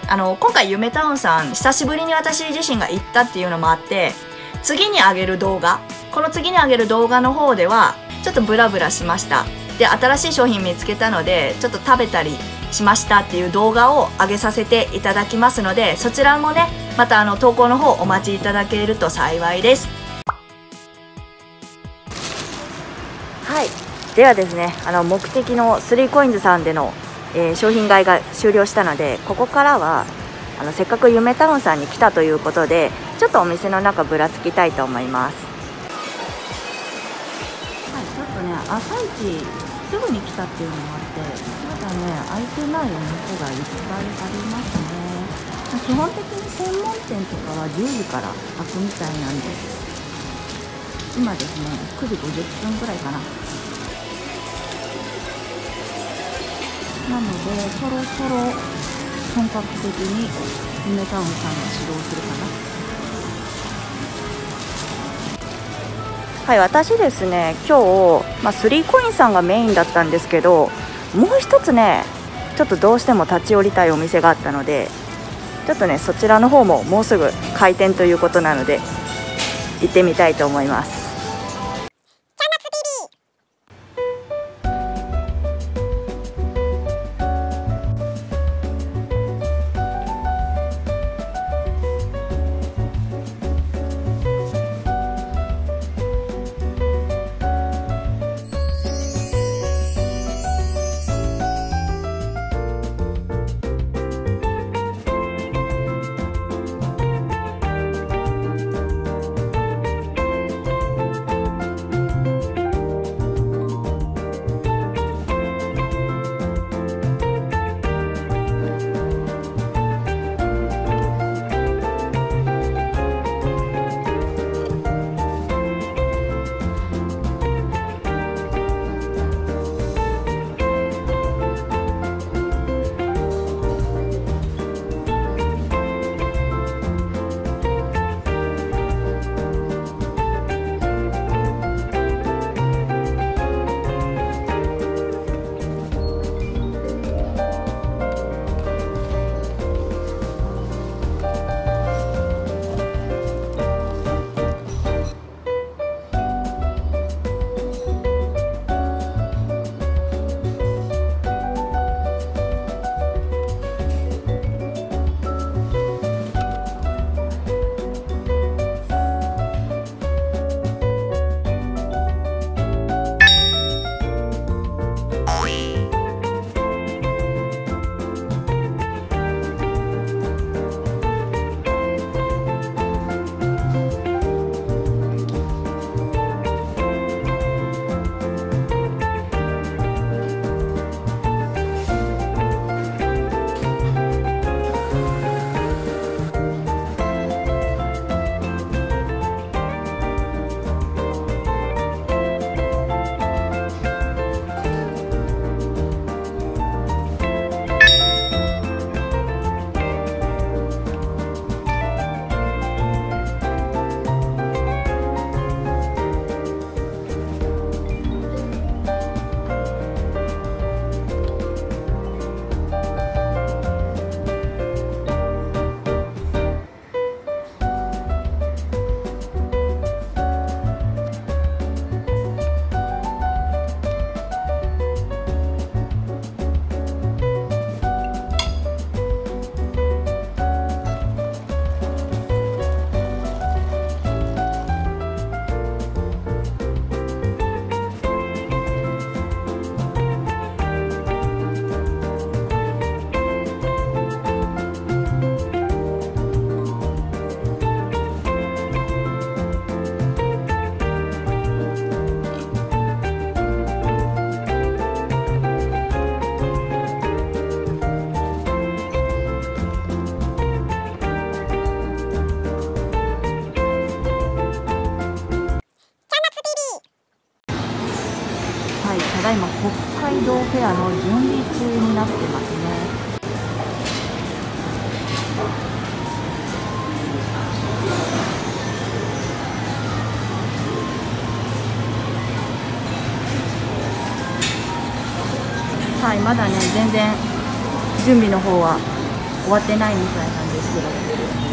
今回夢タウンさん久しぶりに私自身が行ったっていうのもあって、次に上げる動画、この次に上げる動画の方ではちょっとブラブラしました。で、新しい商品見つけたのでちょっと食べたりしましたっていう動画を上げさせていただきますので、そちらもねまた投稿の方お待ちいただけると幸いです。はい、ではですね、目的の3COINSさんでの、商品買いが終了したので、ここからはせっかく夢タウンさんに来たということで、ちょっとお店の中ぶらつきたいと思います。はい、ちょっとね朝一すぐに来たっていうのもあって、まだね開いてないお店がいっぱいありますね。基本的に専門店とかは10時から開くみたいなんです。今ですね9時50分ぐらいかな。なのでそろそろ本格的に夢タウンさんが始動するかな。はい、私ですね今日、3COINSさんがメインだったんですけど、もう一つねちょっとどうしても立ち寄りたいお店があったので、ちょっとねそちらの方ももうすぐ開店ということなので行ってみたいと思います。ただいま北海道フェアの準備中になってますね。はい、まだね全然準備の方は終わってないみたいなんですけど。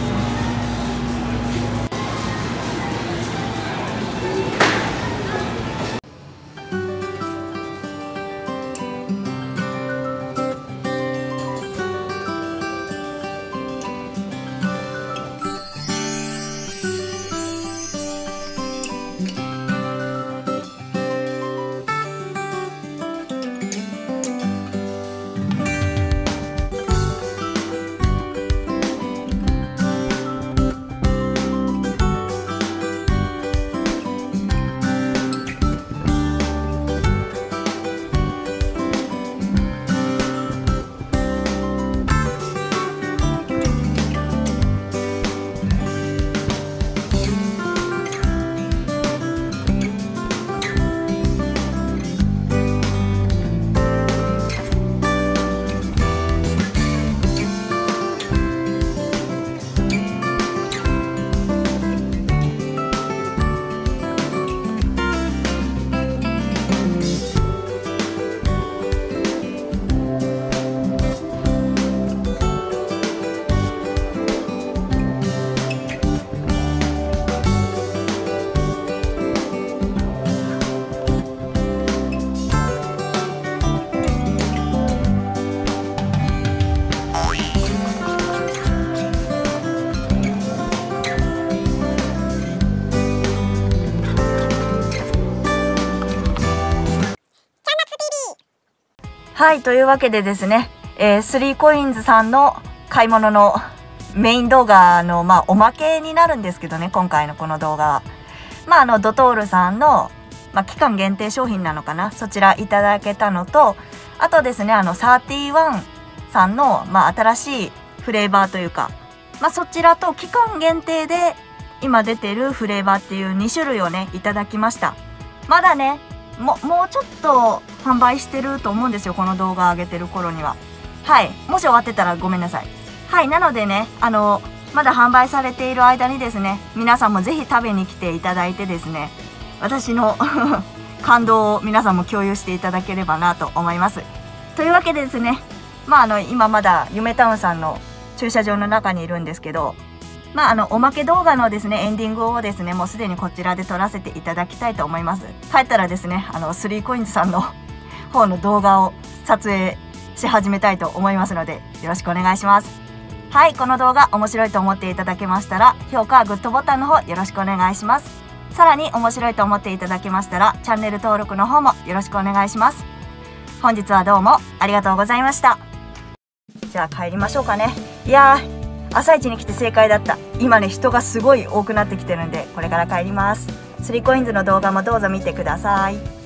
はい、というわけでですね、3COINS さんの買い物のメイン動画の、おまけになるんですけどね、今回のこの動画は。ドトールさんの、期間限定商品なのかな、そちらいただけたのと、あとですね、31さんの、新しいフレーバーというか、そちらと期間限定で今出てるフレーバーっていう2種類をね、いただきました。まだね、もうちょっと販売してると思うんですよ、この動画上げてる頃には。はい。もし終わってたらごめんなさい。はい。なのでね、まだ販売されている間にですね、皆さんもぜひ食べに来ていただいてですね、私の感動を皆さんも共有していただければなと思います。というわけでですね、今まだ夢タウンさんの駐車場の中にいるんですけど、おまけ動画のですね、エンディングをですね、もうすでにこちらで撮らせていただきたいと思います。帰ったらですね、3COINS さんの方の動画を撮影し始めたいと思いますので、よろしくお願いします。はい、この動画面白いと思っていただけましたら、評価、グッドボタンの方よろしくお願いします。さらに面白いと思っていただけましたら、チャンネル登録の方もよろしくお願いします。本日はどうもありがとうございました。じゃあ帰りましょうかね。いやー、朝一に来て正解だった。今ね、人がすごい多くなってきてるんで、これから帰ります。3COINSの動画もどうぞ見てください。